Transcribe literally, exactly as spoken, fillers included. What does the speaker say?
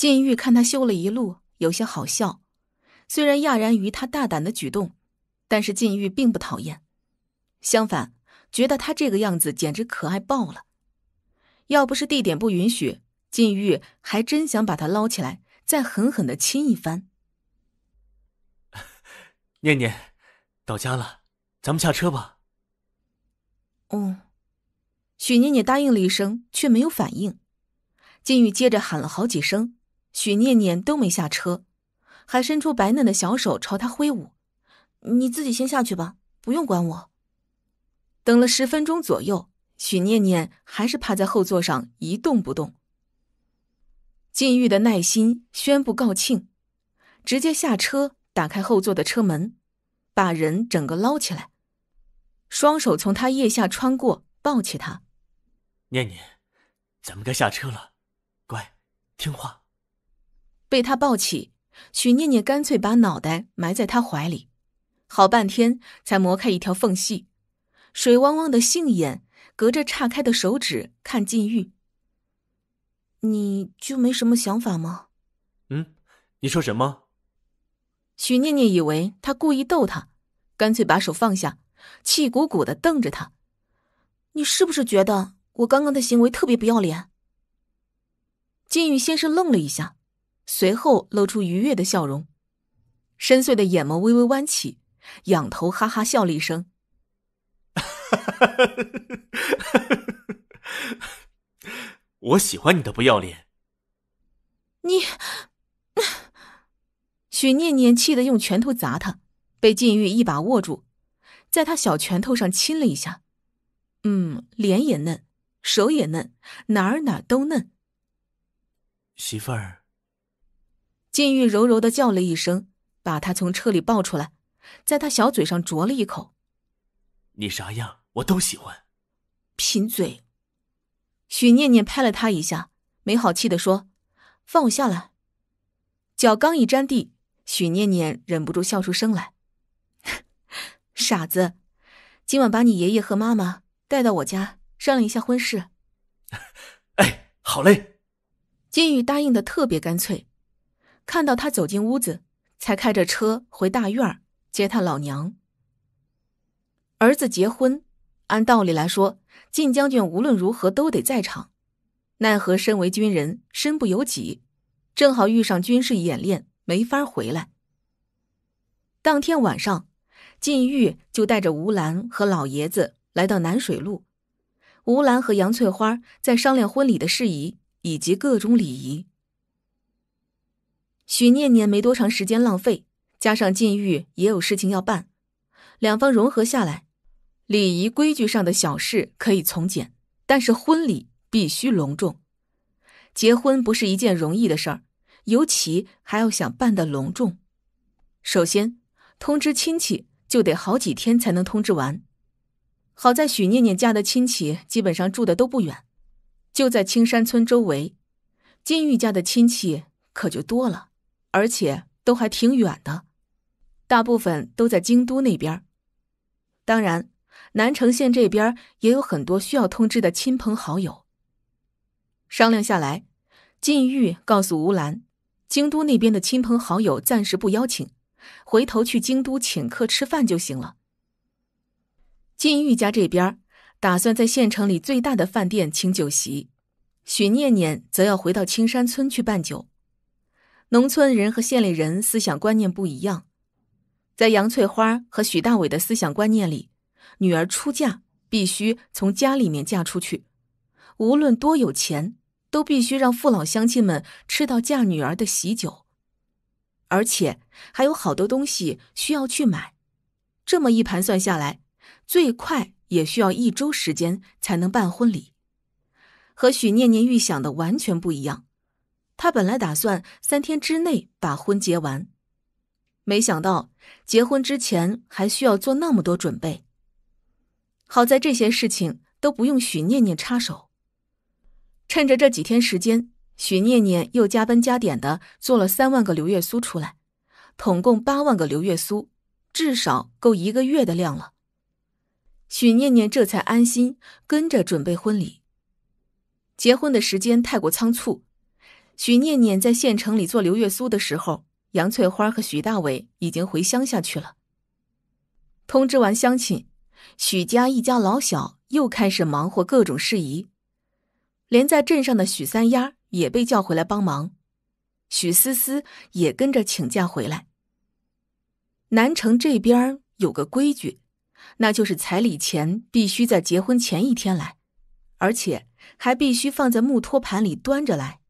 靳玉看他羞了一路，有些好笑。虽然讶然于他大胆的举动，但是靳玉并不讨厌，相反，觉得他这个样子简直可爱爆了。要不是地点不允许，靳玉还真想把他捞起来，再狠狠地亲一番。 念念，到家了，咱们下车吧。 哦，许念念答应了一声，却没有反应。靳玉接着喊了好几声，许念念都没下车，还伸出白嫩的小手朝他挥舞：“你自己先下去吧，不用管我。”等了十分钟左右，许念念还是趴在后座上一动不动。靳玉的耐心宣布告罄，直接下车，打开后座的车门，把人整个捞起来，双手从他腋下穿过，抱起他。 念念，咱们该下车了，乖，听话。 被他抱起，许念念干脆把脑袋埋在他怀里，好半天才磨开一条缝隙，水汪汪的杏眼隔着岔开的手指看靳玉。你就没什么想法吗？ 嗯，你说什么？ 许念念以为他故意逗他，干脆把手放下，气鼓鼓地瞪着他。你是不是觉得我刚刚的行为特别不要脸？靳玉先是愣了一下，随后露出愉悦的笑容，深邃的眼眸微微弯起，仰头哈哈笑了一声。 我喜欢你的不要脸。 你许念念气得用拳头砸他，被靳玉一把握住，在他小拳头上亲了一下。嗯，脸也嫩，手也嫩，哪儿哪儿都嫩。 媳妇儿。 靳玉柔柔地叫了一声，把他从车里抱出来，在他小嘴上啄了一口。 你啥样我都喜欢。 贫嘴。许念念拍了他一下，没好气地说：“放我下来。”脚刚一沾地，许念念忍不住笑出声来。傻子，今晚把你爷爷和妈妈带到我家商量一下婚事。 哎，好嘞。 靳玉答应的特别干脆，看到他走进屋子，才开着车回大院接他老娘。儿子结婚，按道理来说，靳将军无论如何都得在场，奈何身为军人，身不由己，正好遇上军事演练，没法回来。当天晚上，靳玉就带着吴兰和老爷子来到南水路。吴兰和杨翠花在商量婚礼的事宜以及各种礼仪。许念念没多长时间浪费，加上靳玉也有事情要办，两方融合下来，礼仪规矩上的小事可以从简，但是婚礼必须隆重。结婚不是一件容易的事儿，尤其还要想办得隆重。首先，通知亲戚就得好几天才能通知完。好在许念念家的亲戚基本上住的都不远，就在青山村周围。靳玉家的亲戚可就多了，而且都还挺远的，大部分都在京都那边。当然，南城县这边也有很多需要通知的亲朋好友。商量下来，靳玉告诉吴兰，京都那边的亲朋好友暂时不邀请，回头去京都请客吃饭就行了。靳玉家这边打算在县城里最大的饭店请酒席，许念念则要回到青山村去办酒。农村人和县里人思想观念不一样，在杨翠花和许大伟的思想观念里，女儿出嫁必须从家里面嫁出去，无论多有钱，都必须让父老乡亲们吃到嫁女儿的喜酒，而且还有好多东西需要去买。这么一盘算下来，最快也需要一周时间才能办婚礼，和许念念预想的完全不一样。她本来打算三天之内把婚结完，没想到结婚之前还需要做那么多准备。好在这些事情都不用许念念插手。趁着这几天时间，许念念又加班加点的做了三万个流月酥出来，统共八万个流月酥，至少够一个月的量了。许念念这才安心跟着准备婚礼。结婚的时间太过仓促， 许念念在县城里做刘月苏的时候，杨翠花和许大伟已经回乡下去了。通知完乡亲，许家一家老小又开始忙活各种事宜，连在镇上的许三丫也被叫回来帮忙，许思思也跟着请假回来。南城这边有个规矩，那就是彩礼钱必须在结婚前一天来，而且还必须放在木托盘里端着来。